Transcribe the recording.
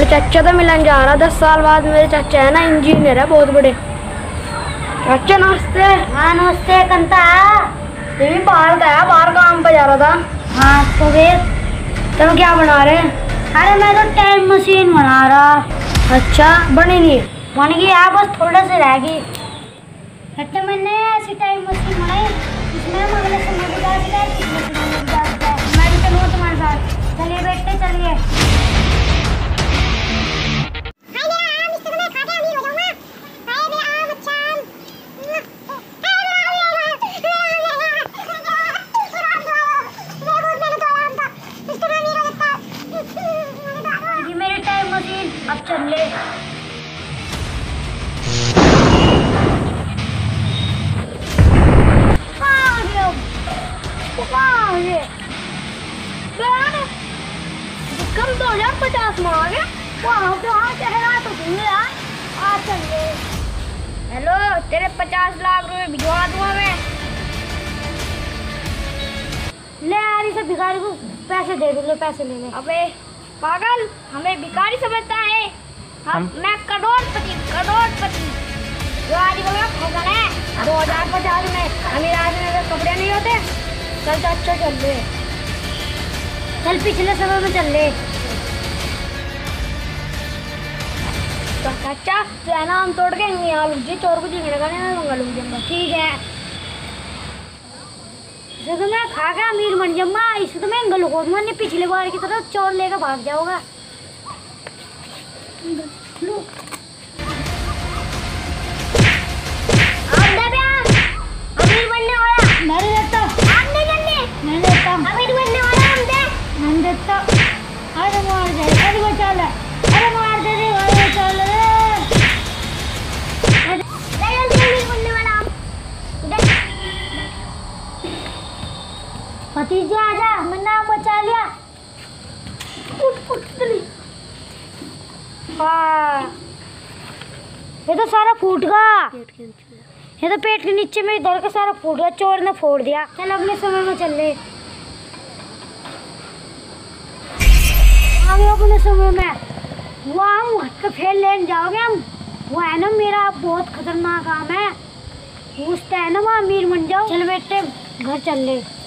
चाचा तो मिलन जा रहा 10 साल बाद। मेरे चाचा है ना इंजीनियर है बहुत बड़े। चाचा नमस्ते। हाँ नमस्ते कंता। ये भी बाहर का है, बाहर काम पे जा रहा था। हाँ तो फिर तुम क्या बना रहे? अरे मैं तो टाइम मशीन बना रहा। अच्छा बनी नहीं? बन गई है, बस थोड़ा से रह गई। इतने मैंने ऐसी टाइम मशीन बनाई जिसमें हम अगले समय गुजार सकते हैं, पिछले समय गुजार सकते हैं। मैं भी चलूँगा तुम्हारे साथ। चलिए बेटे चलिए। मेरी टाइम मशीन अब चल ले। कम 2050 में आ गया। वहाँ चेहरा तो भूल यार। आ चलिए। हेलो, तेरे 50 लाख रुपए भिजवा दूंगा मैं। ले यार इसे भिखारी को पैसे दे दो, ले पैसे ले ले। अबे पागल, हमें भिखारी समझता है? मैं करोड़पति। भिखारी बोला पागल है। 2050 में अमीर आदमी में कपड़े नहीं होते। चल चाचा चल ले। चल पिछले समय में चल ले। तो चाचा तो है ना, हम तोड़ के यहाँ लूट जी, चोर को दिखने का नहीं, मैं लूट दूंगा। ठीक है। इसे तो मैं खा के अमीर बन जाऊंगा। इसे तो मैं गलगोद में पिछले बार की तरह चोर लेकर भाग जाऊंगा। अमीर बनने वाला मैं देता। आप नहीं बनने? मैं देता। अमीर बनने वाला हम दे। मैं देता। अरे मार दे, अरे बचा ले, अरे मार दे रे, अरे बचा ले रे। अमीर बनने वाला हम। भतीजे आजा, मैं नाम बचा लिया। उठ चली। हाँ ये तो सारा फूट गया। ये तो पेट के नीचे में इधर का सारा फूट गया, चोर ने फोड़ दिया। चल अपने समय में चल ले। आगे अपने समय में वहाँ हम हट के फेल लेने जाओगे हम। वो है ना मेरा बहुत खतरनाक काम है। उसका है ना वहाँ अमीर बन जाओ। चल बेटे घर चल ले।